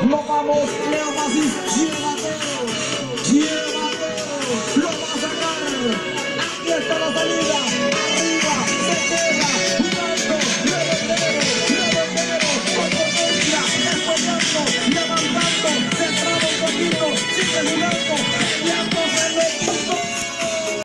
Nos vamos, Leo Messi, llévatelo, llévatelo, lo va a sacar. Aquí está la salida.